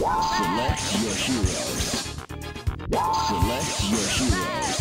Select your heroes. Select your heroes.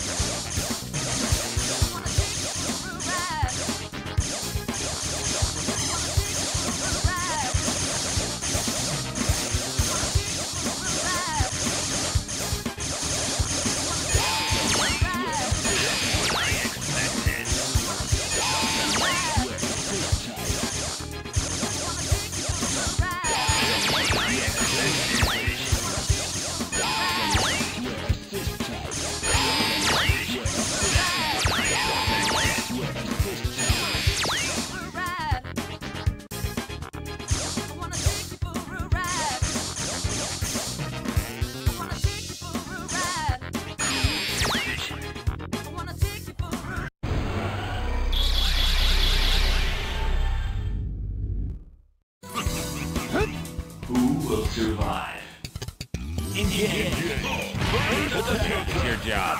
Who will survive? Engage! It's your job.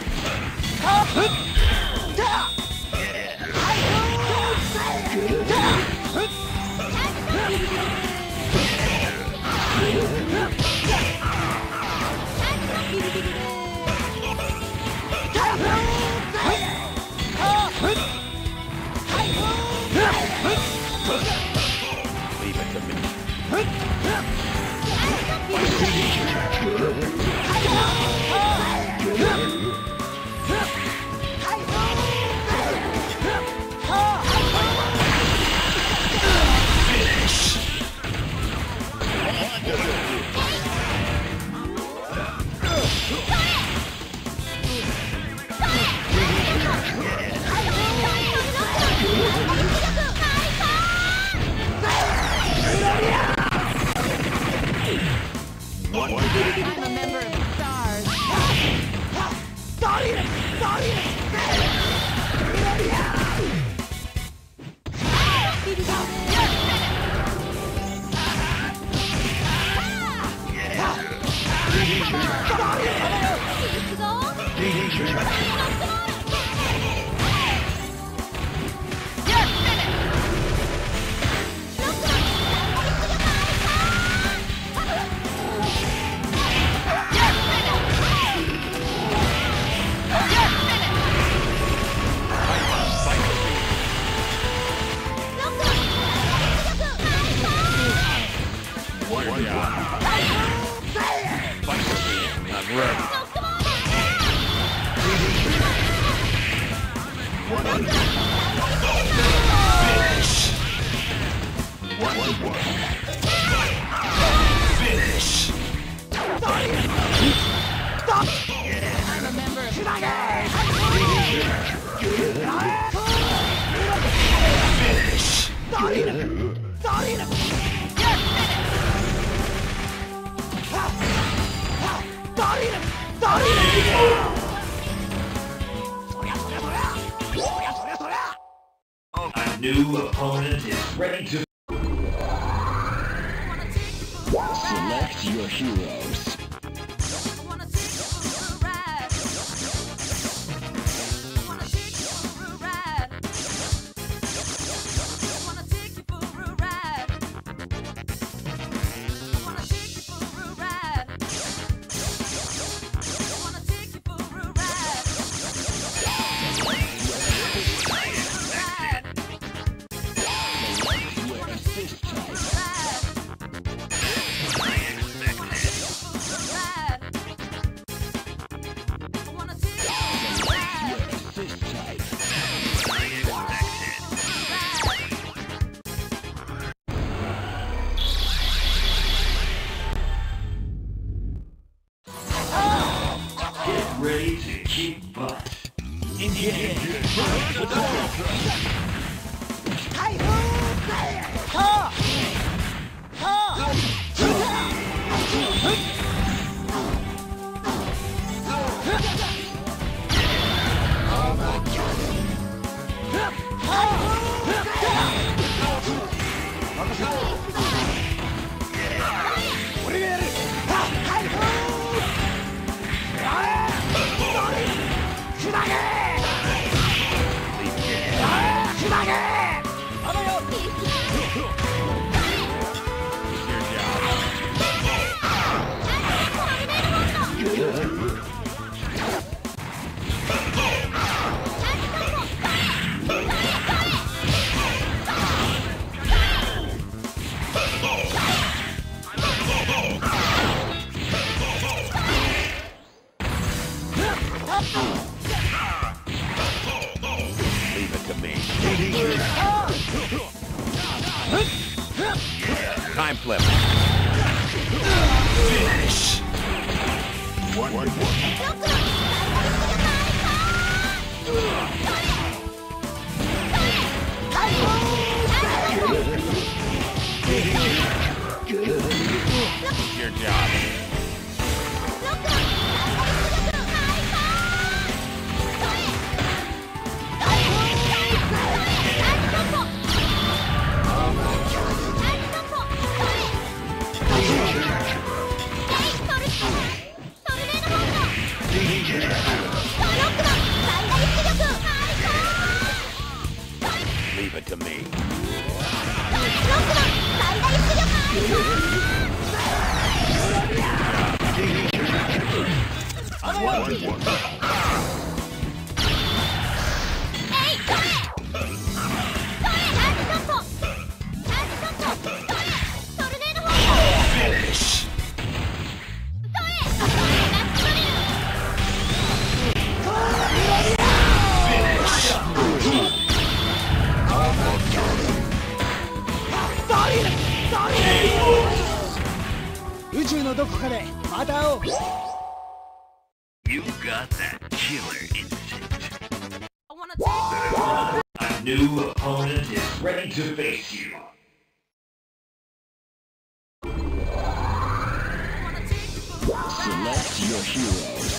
Leave it to me. I'm a member of the Stars. A new opponent is ready to... Select your heroes. Ready to kick butt. Engage! Time flip. Finish. One. Your job. Leave it to me. Finish. You got that killer instinct. A new opponent is ready to face you. Select your heroes.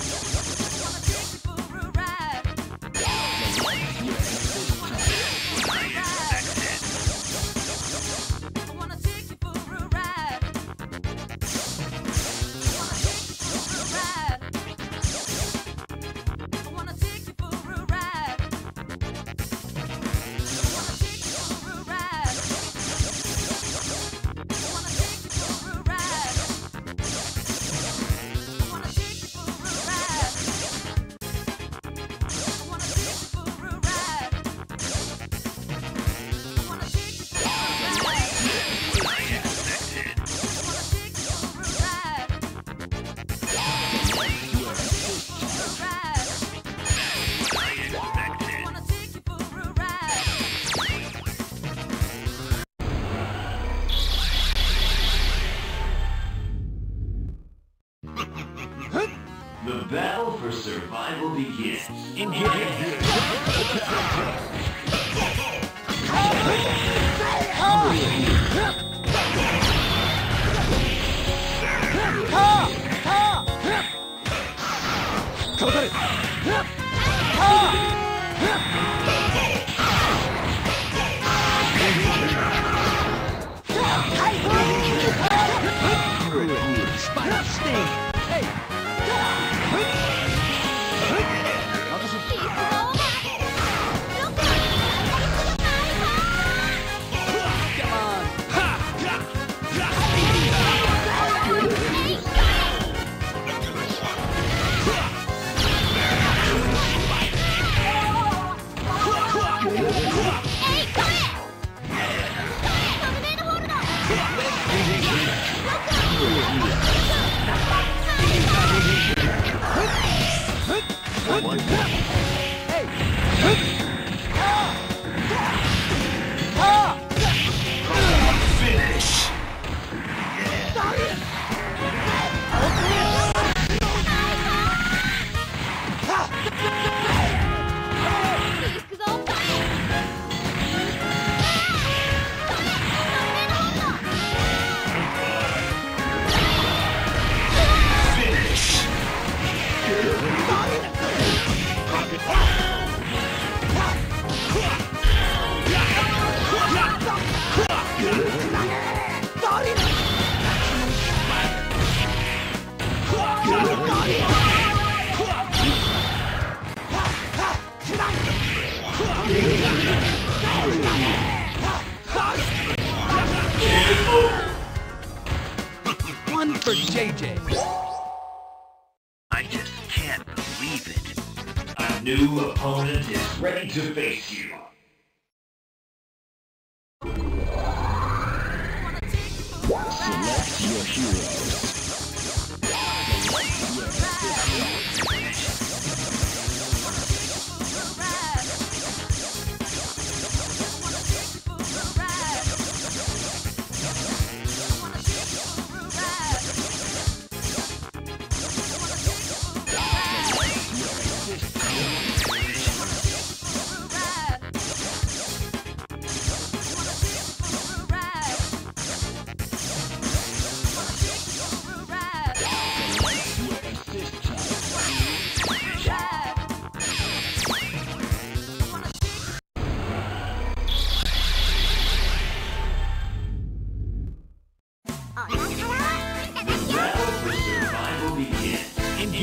The battle for survival begins. Finish. One for JJ. I just can't believe it. A new opponent is ready to face you. Select your heroes.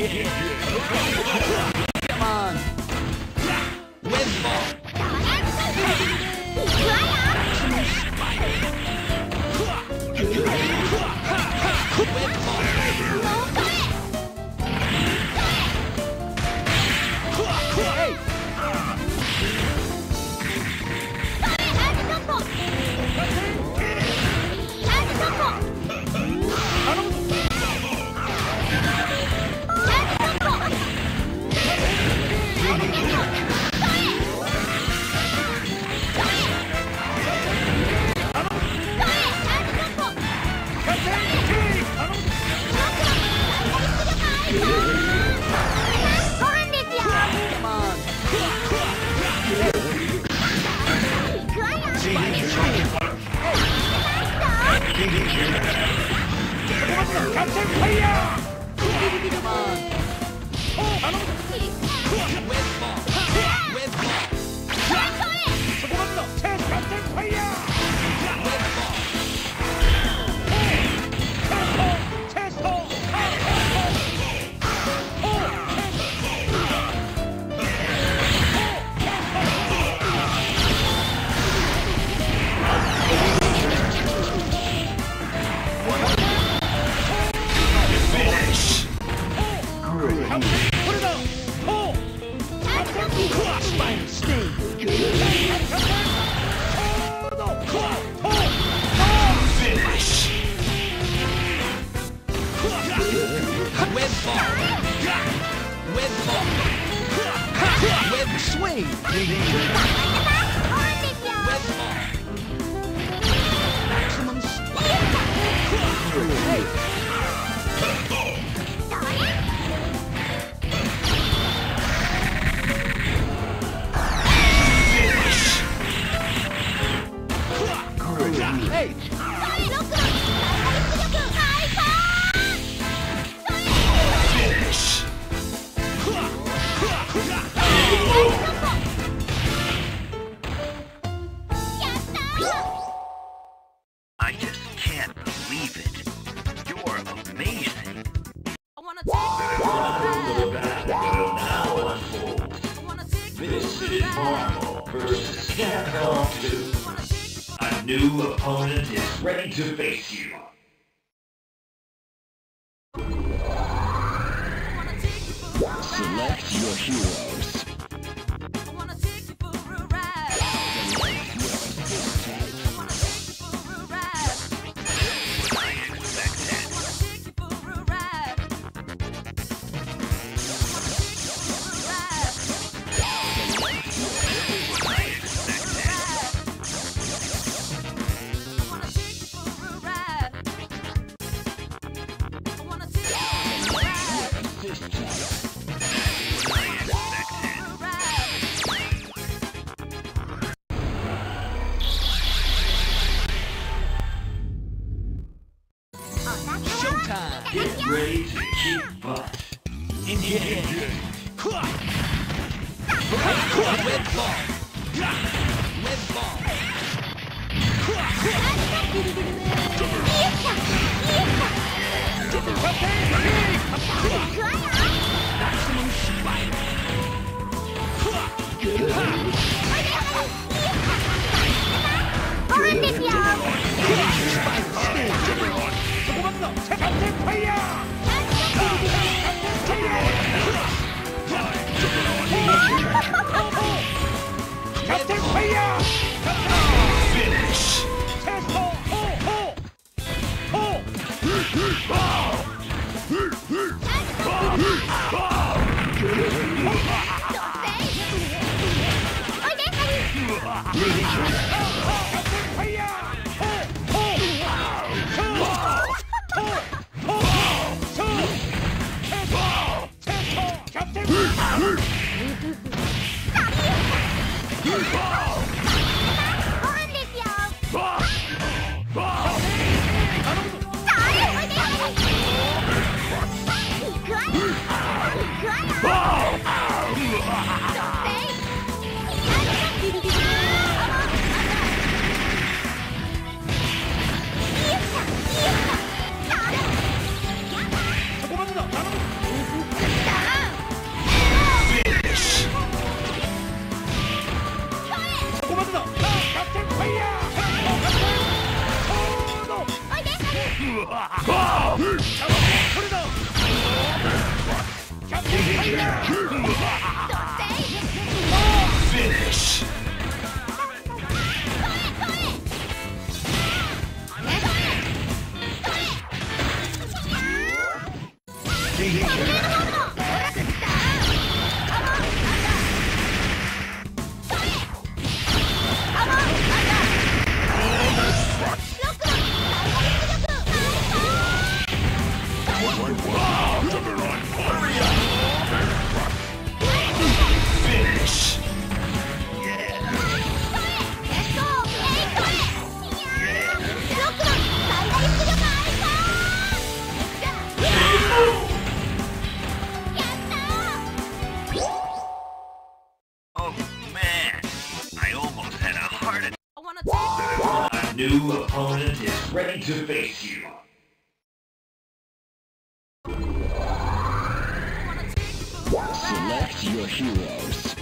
Come on. Web ball. I just can't believe it. You're amazing. The battle will now unfold. This is Marvel versus Capcom 2. A new opponent is ready to face you. Select your heroes. Get ready to kick butt. Engage. Red ball. Red ball. Maximum spike. Finish. Finish! Finish! Oh man, I almost had a heart attack. A new opponent is ready to face you. Select your heroes.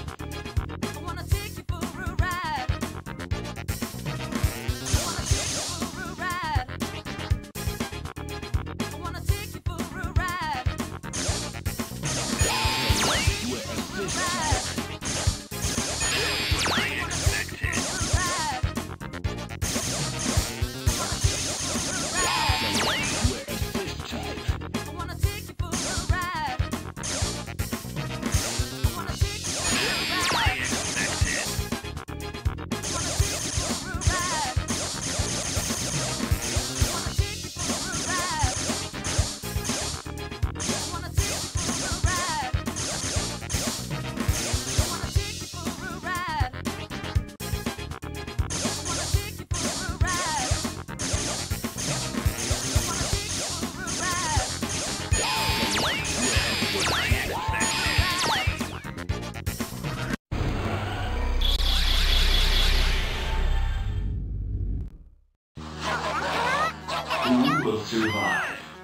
Who will survive?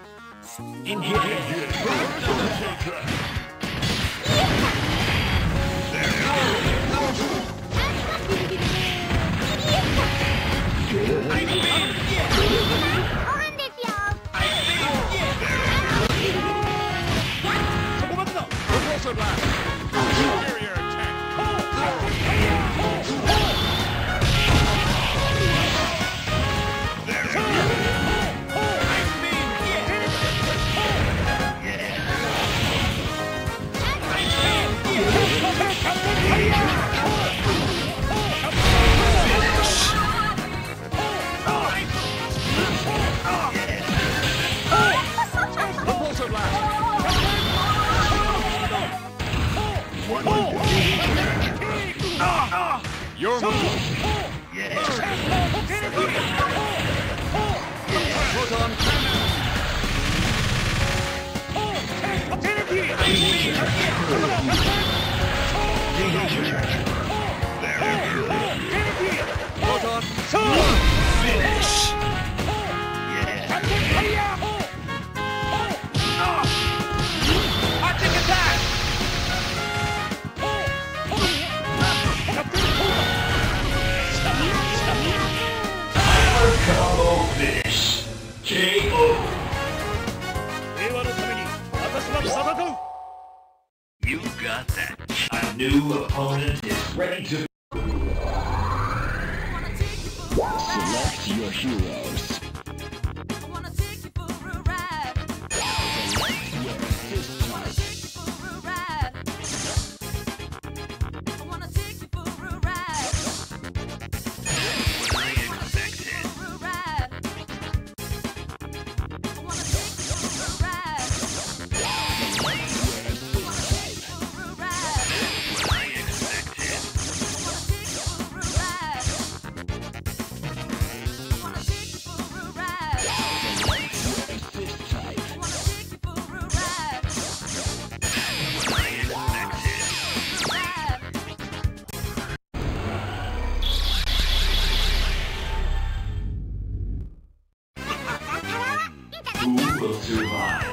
Your move. Proton Finish! Arctic attack! Combo finish! KO! You got that. A new opponent is ready to... Select your heroes. Who will survive?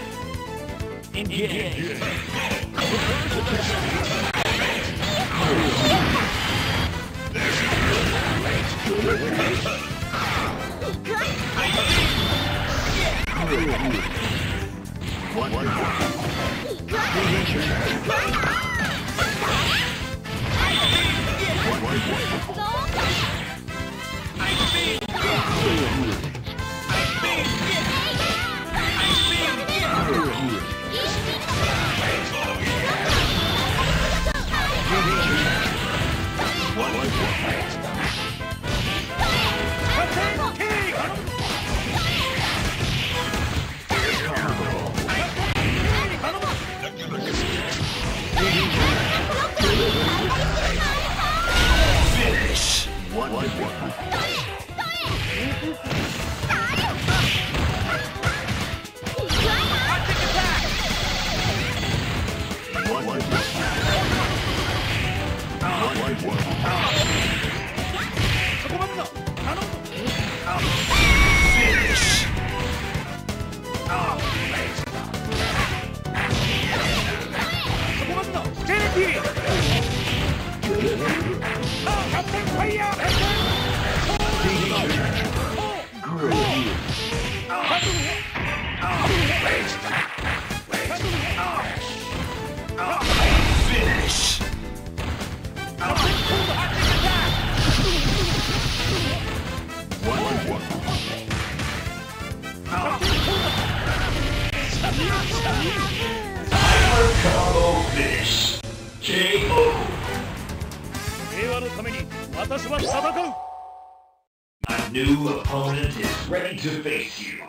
Combo finish. KO. 平和のために私は戦う。 A new opponent is ready to face you.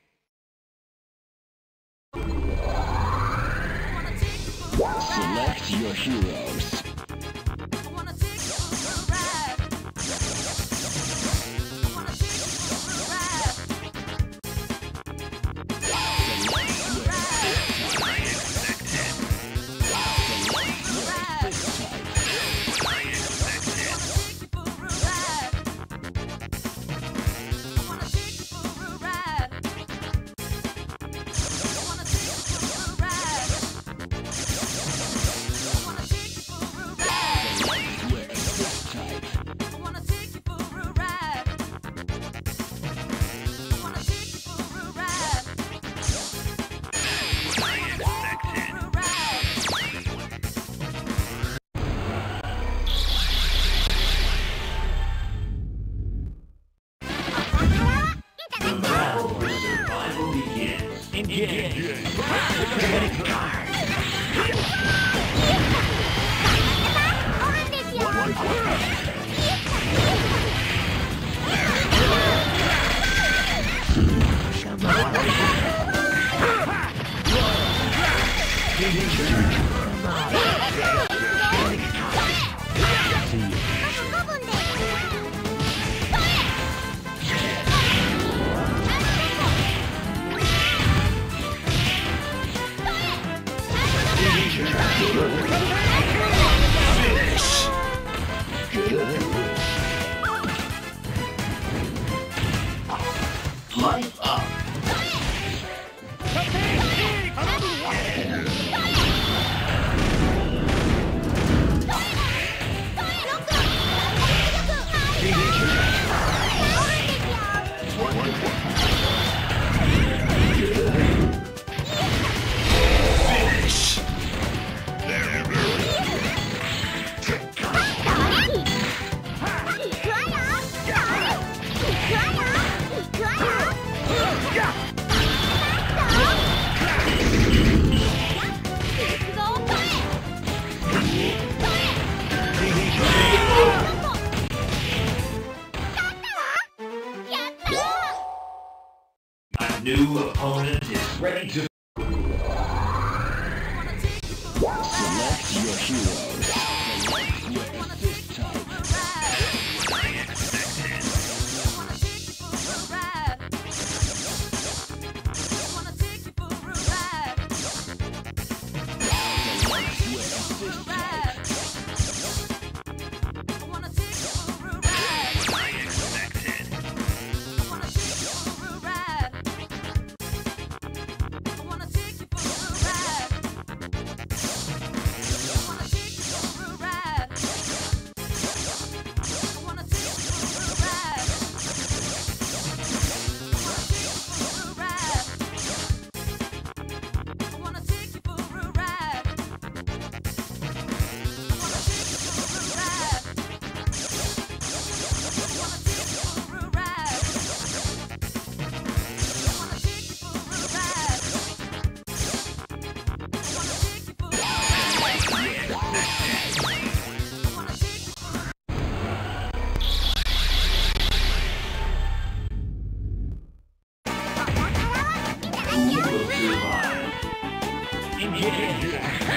Select your heroes. Light up. New opponent is ready to Select your heroes. Select your assist type. survive. Engage.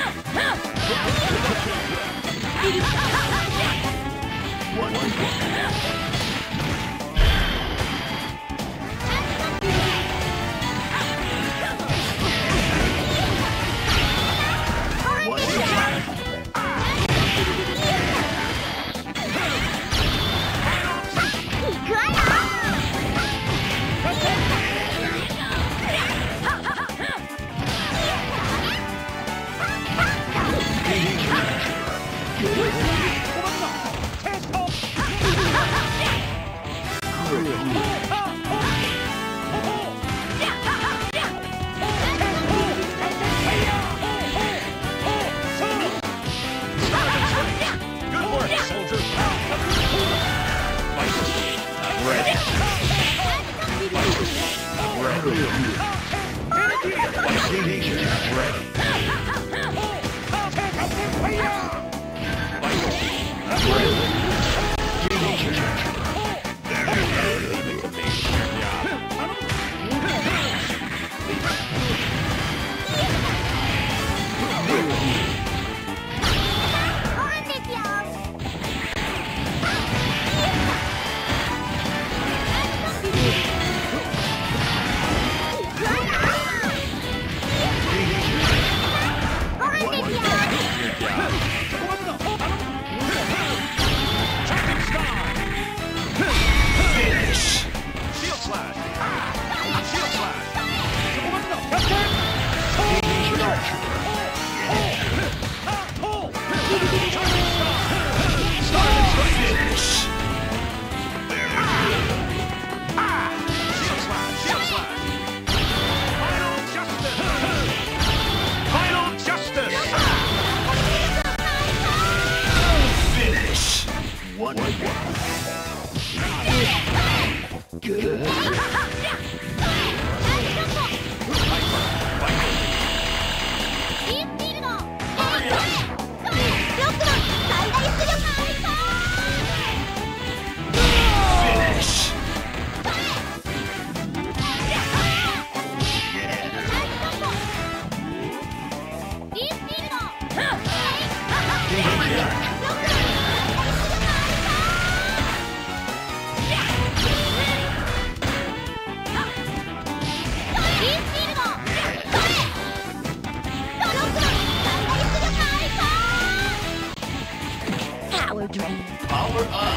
Power up.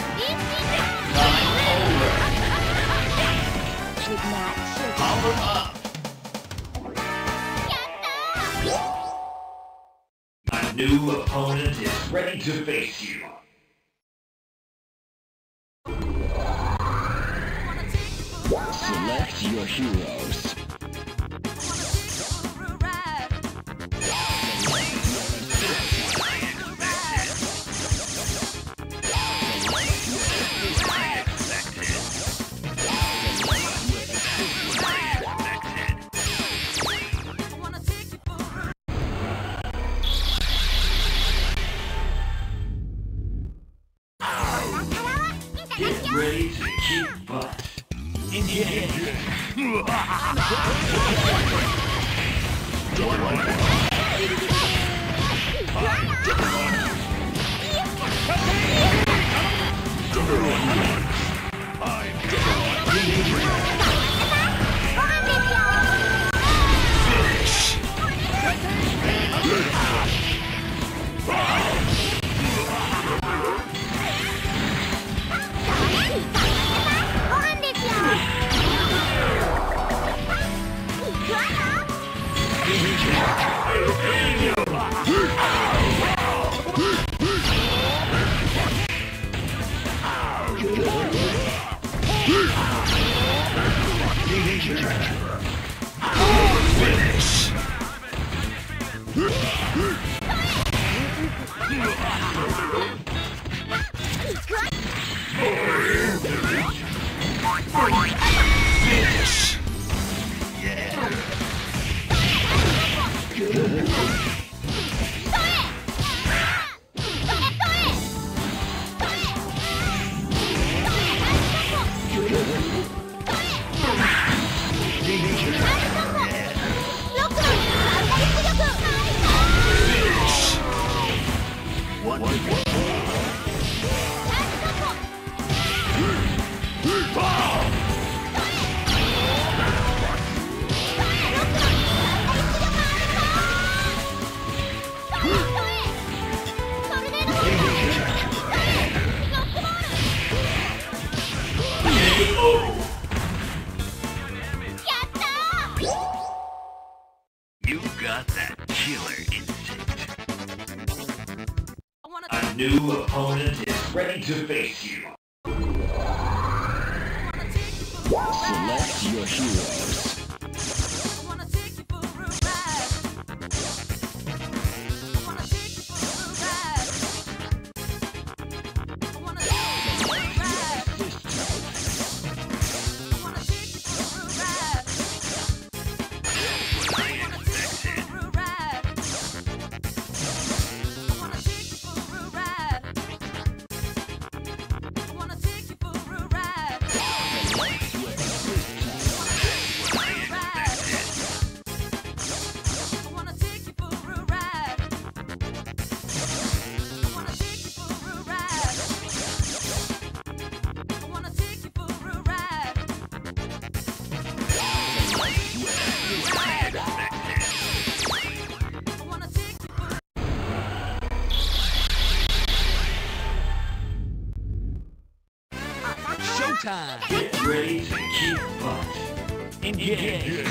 Time over. Power up. A new opponent is ready to face you. Select your heroes. Get ready to kick butt. Engage. killer instinct. A new opponent is ready to face you. Select your heroes. Time. Get ready to kick butt. Engage.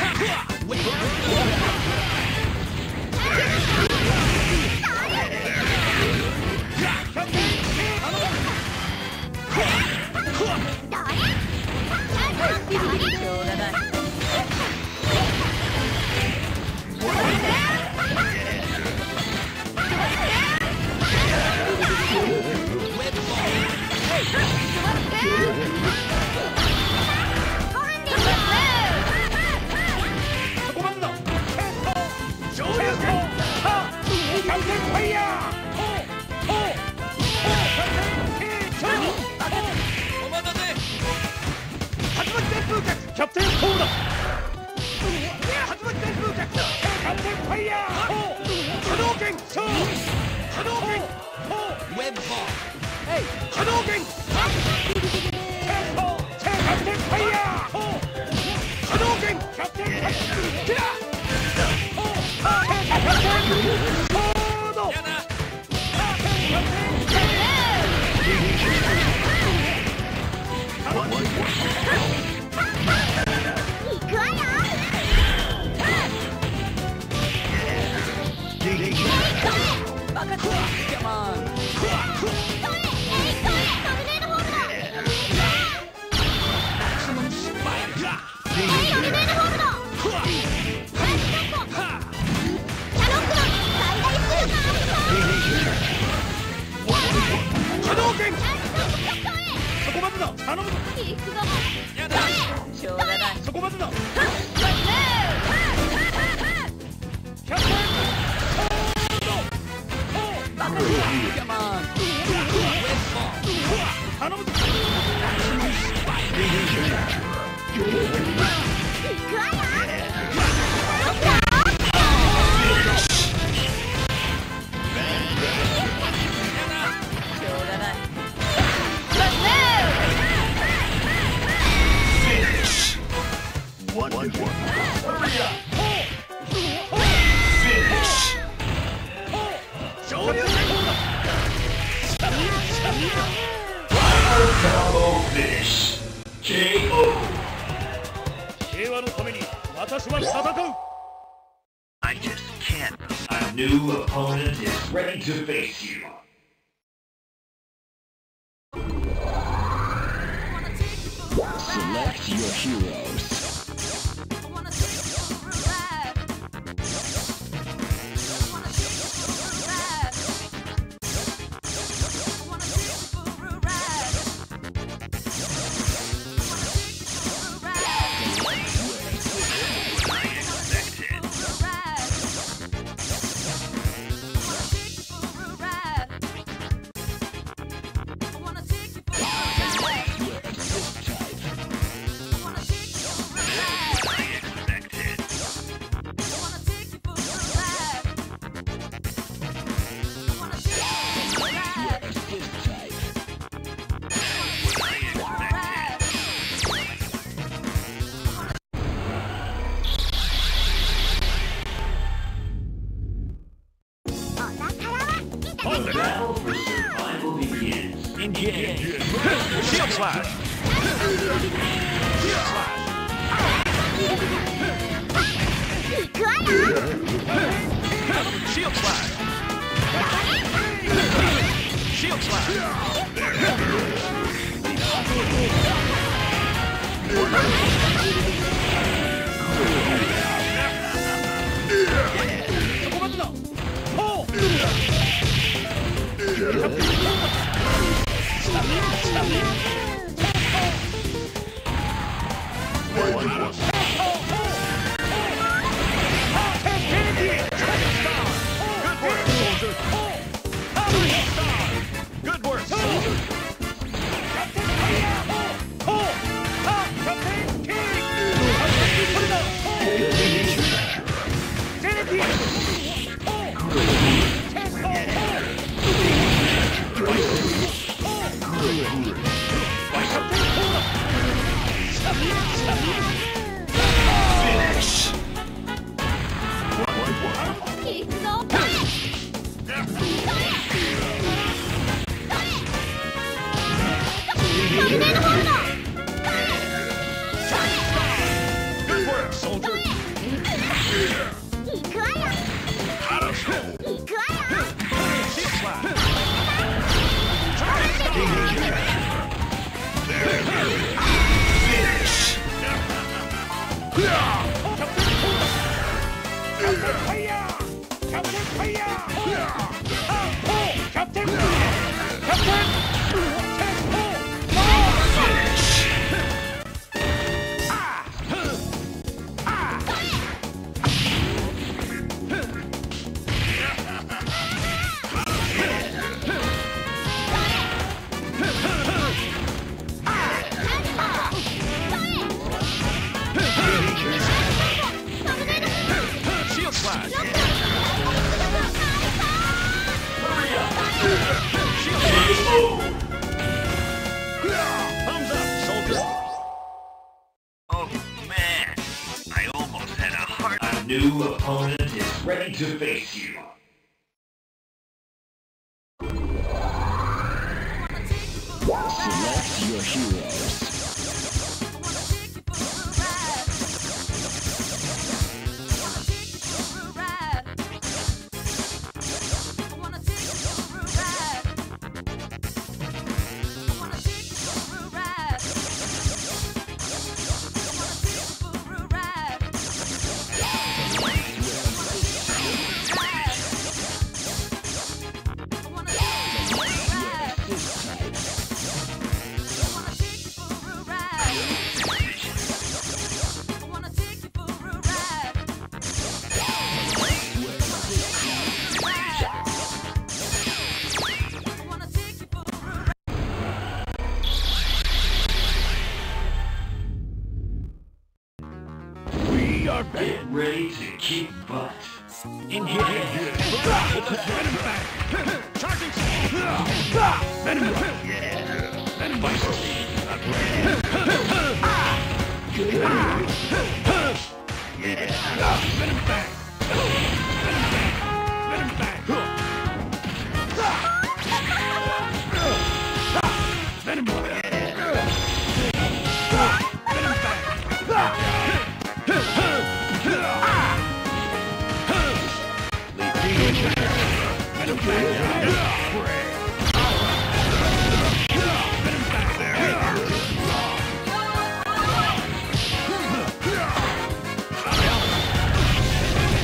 I just can't. A new opponent is ready to face you. Select your heroes. The battle for survival begins. Engage. Shield slash. Shield slash. Shield slash. Shield slash. Good work, soldier. Good work, soldier. Shield slash. Shield slash. Thumbs up, soldier. Oh man, I almost had a heart. A new opponent is ready to face you. Select your heroes. Get ready to kick butt. In here. Venom back. Charging. Venom right. Venom bite. Venom back. Venom back. Venom right. Venom back. Venom back.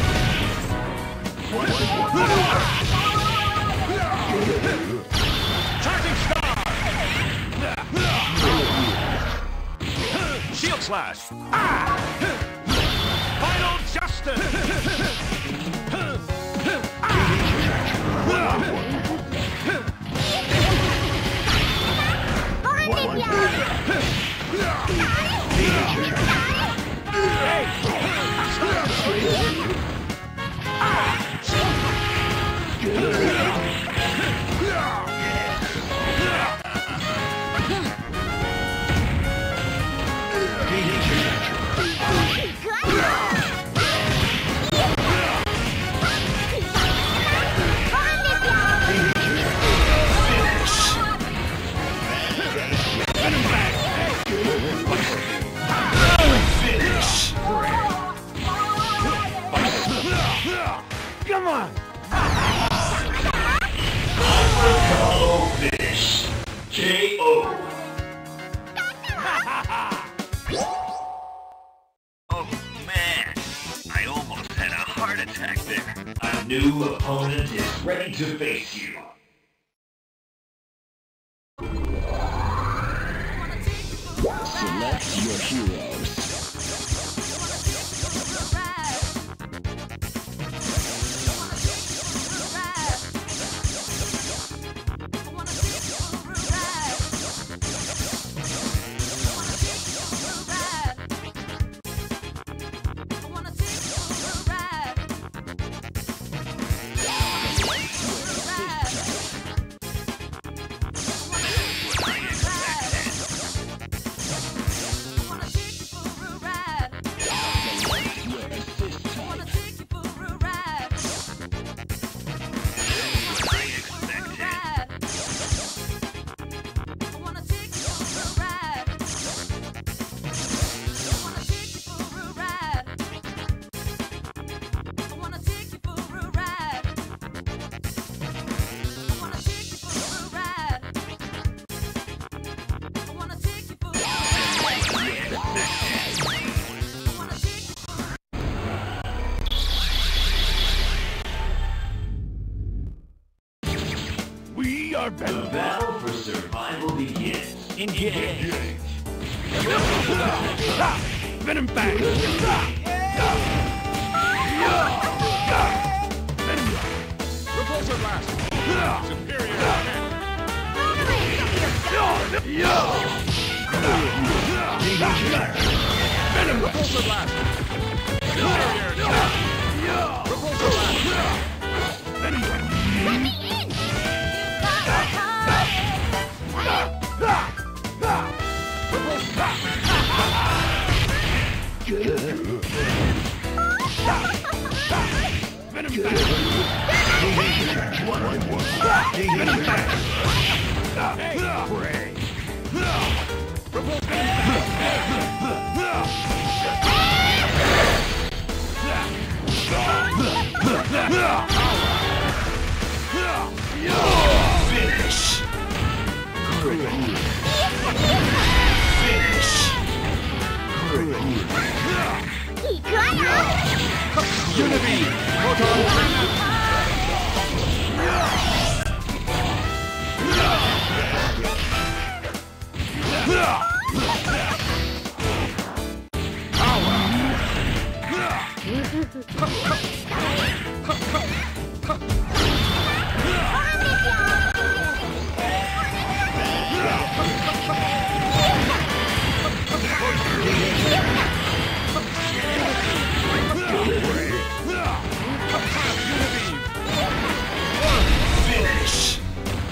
heart attack there. A new opponent is ready to face you. Select your heroes. We are The better. battle for survival begins. Engage. Venom Bang. Repulsor Blast. Superior attack. Venom Repulsor Blast. Superior attack. Repulsor Blast. Venom Blast. Venom Bang. Venom Bang. Prey. Finish. Finish. Unibeam. Photon. Finish.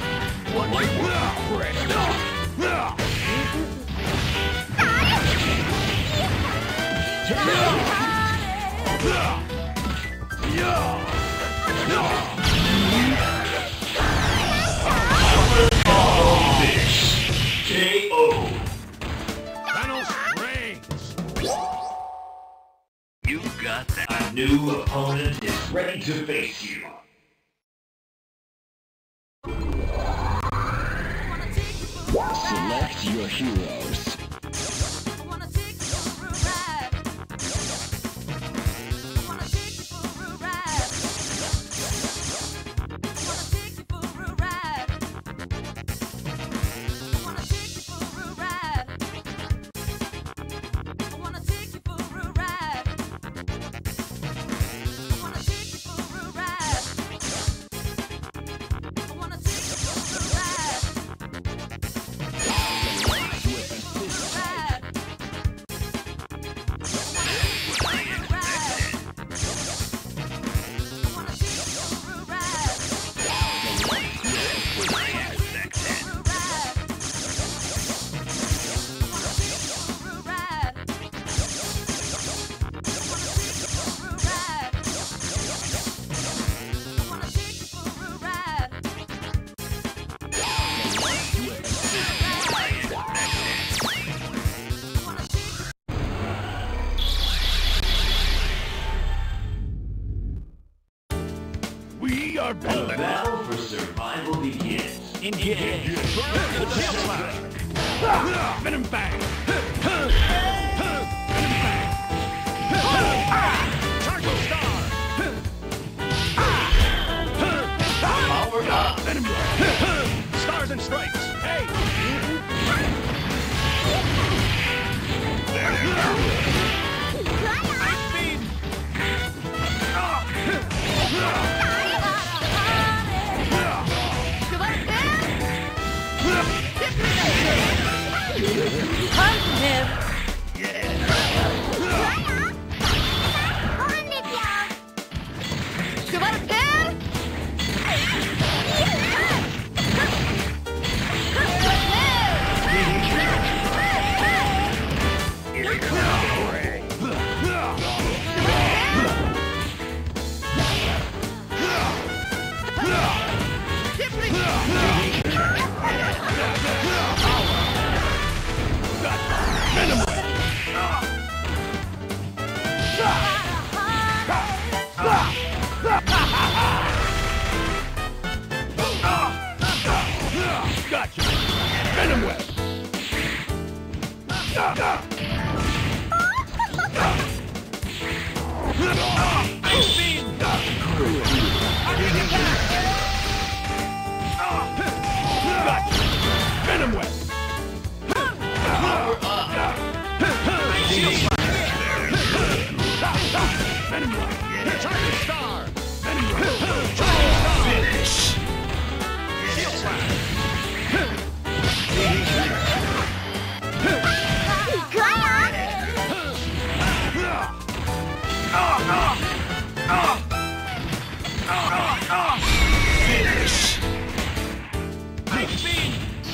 Finish. KO. Thanos reigns. You got that. A new opponent is ready to face you. Select your heroes. We are The better. battle for survival begins. Engage. Tail Slash. Venom Bang. Venom Bang. Charcoal Star. Venom Rock. Charging Star. Venom Rock. Charging Star. Finish. Shield Slash. Finish. Big Beam.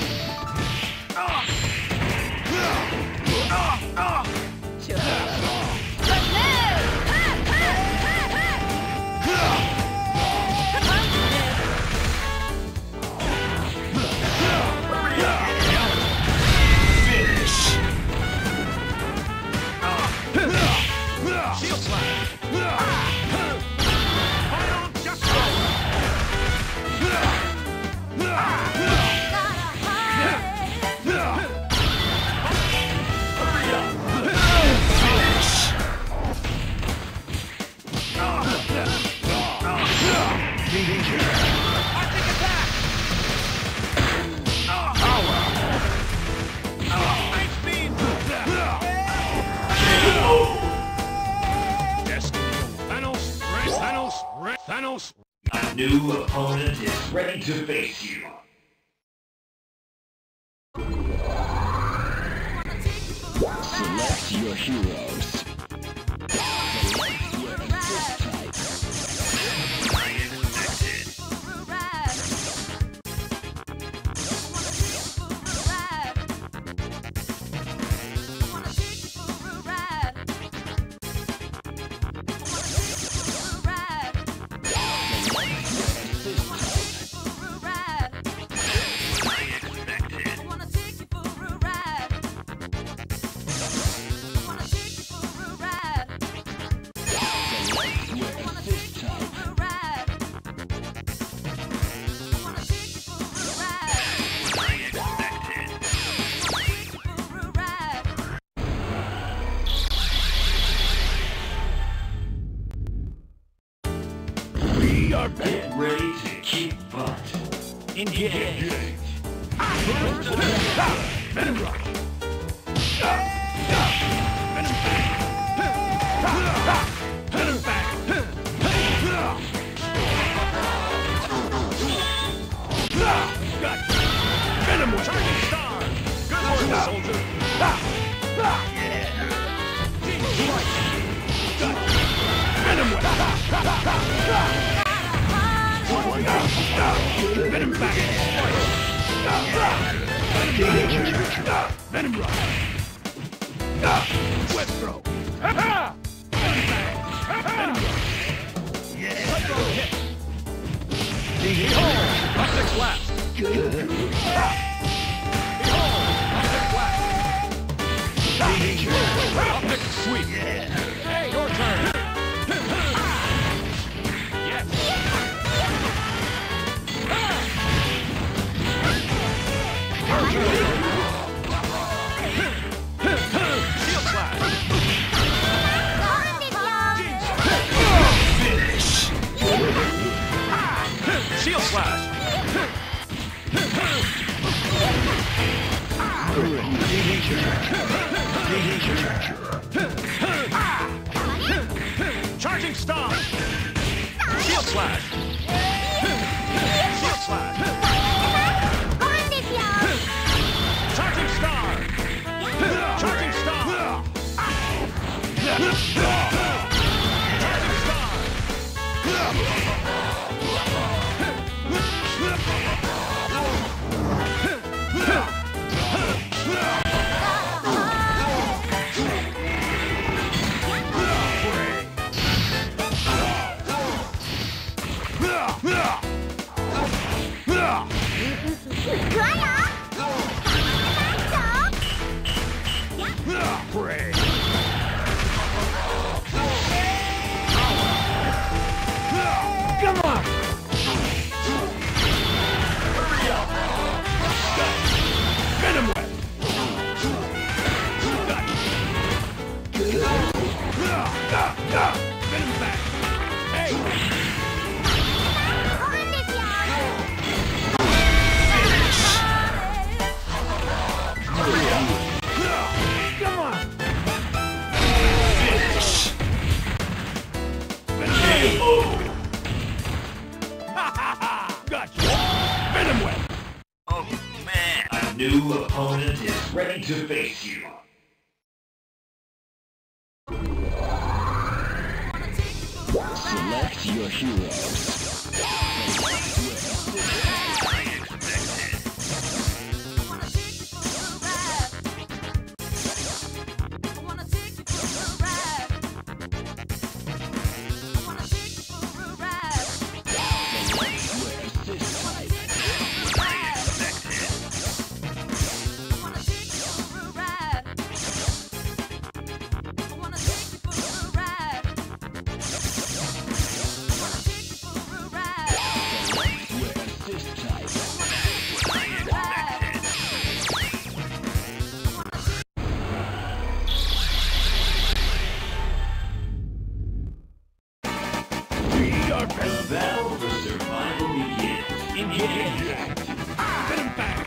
Shield Slash. Final Just Go. Arctic Attack. Power. Ice Beam. Destiny. Thanos. A new opponent is ready to face you. Select your heroes. Get ready to keep butt. Engage. Venom Rock. Venom Bang. Venom Bang. Got Venom Web. Charging Star. Good work, soldier. Got Venom Web. Venom Bang. Venom Rock. Web Throw. Venom Bang. Venom Rock. Psycho Hit. Behold, Optic Blast. Behold, Optic Blast. Optic Sweep. Hey, your turn. Yes. Shield Slash. Finish. Shield Slash. Charging Star. Shield Slash. Shield Slash. Charging Star. Charging Star. Charging Star. Pray. Come on! Venom Web! Venom back! Hey! Come on! Finish! new opponent is ready to face you. Select your heroes. The battle for survival begins. Engage. Get him back!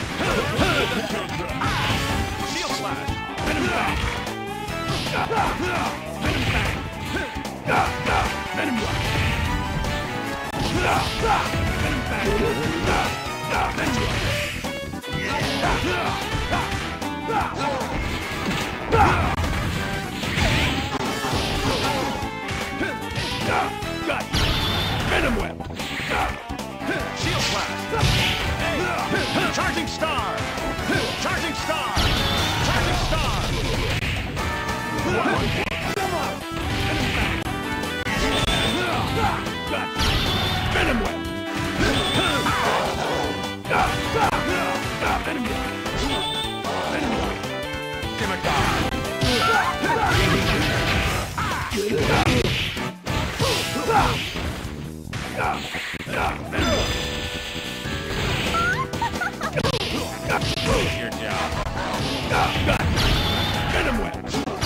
Shield slash! Get him back! Get him back! Let him rock! Get him back! Let him Got you! Venom Whip! Shield Slash! Hey! Charging Star! Charging Star! Charging Star! Come on! Venom back! Got you! Venom Whip! Venom Whip! Venom Whip! Scimitar! Your job. Venom Whip!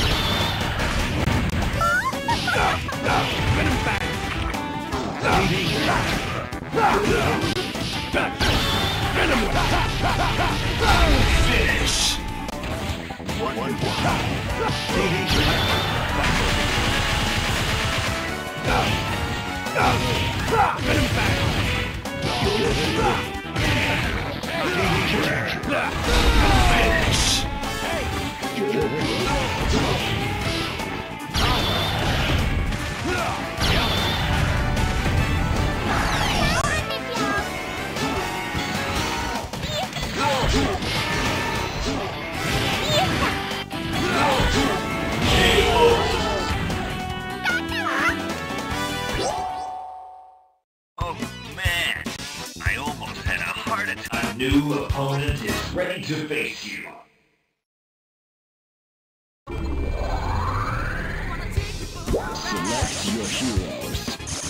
Venom back! Venom Whip! Finish! One. Venom back! Finish! Oh man, I almost had a heart attack. A new opponent is ready to face you. Select your heroes.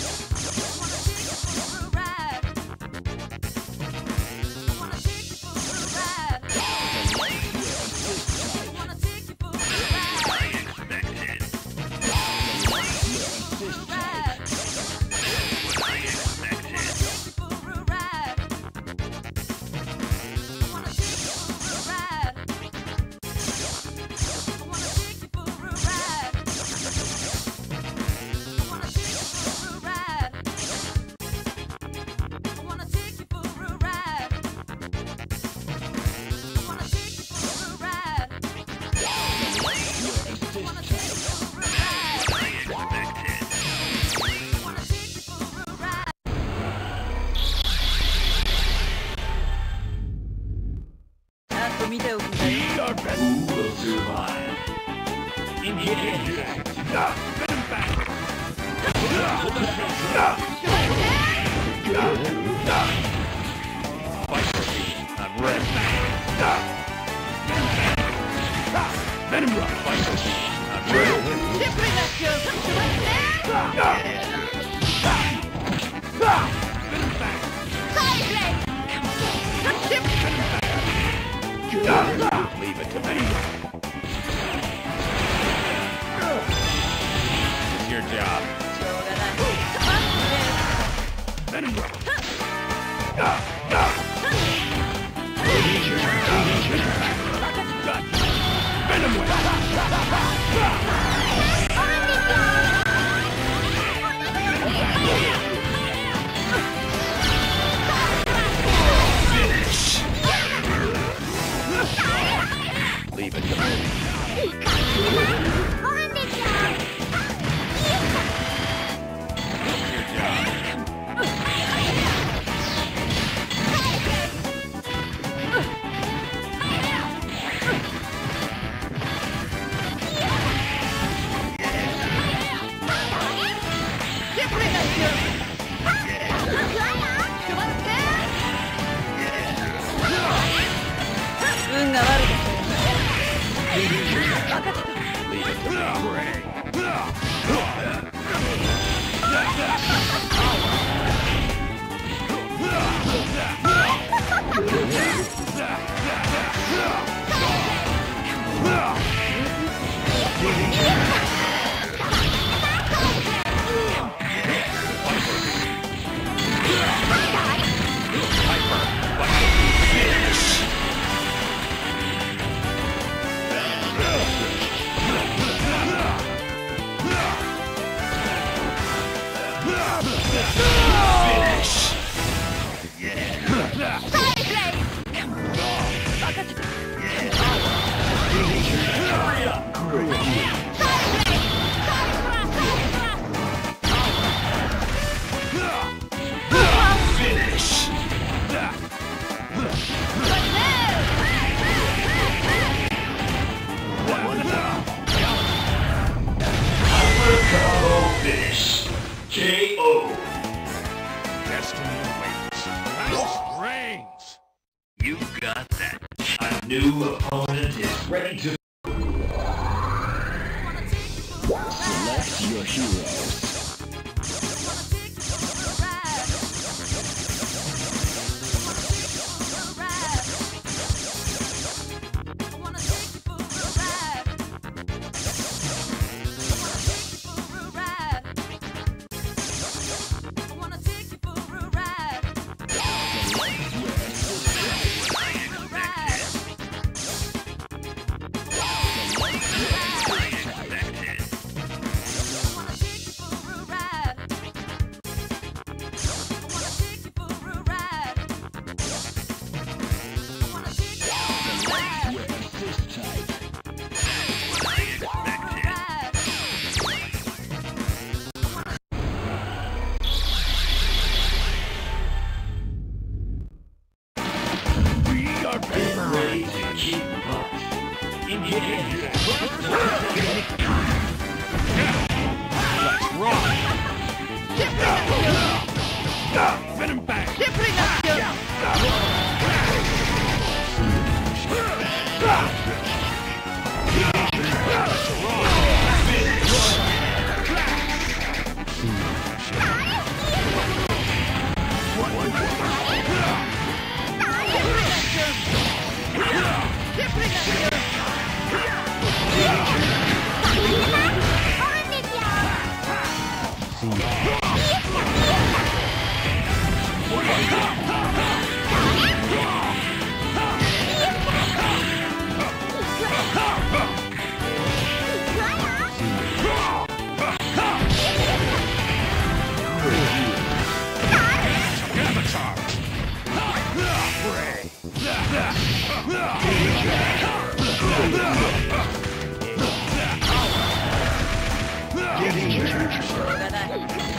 Who will survive? Engage. Venom back! I'm red. Venom Rock! I'm red. Venom back! Leave it to me. It's your job. Venom Rock! Venom Whip! Finish! Finish. KO. Destiny awaits. Last reigns. You got that. A new opponent is ready to. Select your heroes. Ready to keep up. Engage. Let's rock. Venom Bang. Getting